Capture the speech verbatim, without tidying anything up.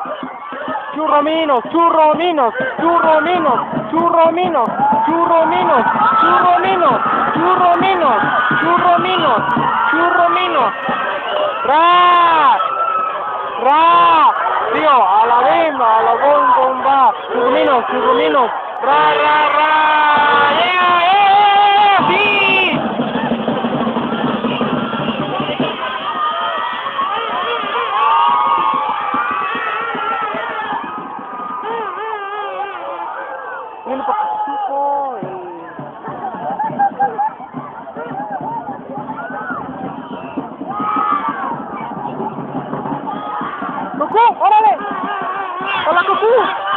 Churrominos, churrominos, churrominos, churrominos, churrominos, churrominos, churrominos, churrominos, churrominos. Ra, ra, tío, a la bimba, a la bom bomba, churrominos, churrominos, ra, ra, ra, yeah, yeah, sí. Bueno, participo y... ¡Cucú, órale! ¡Hola, Cucú!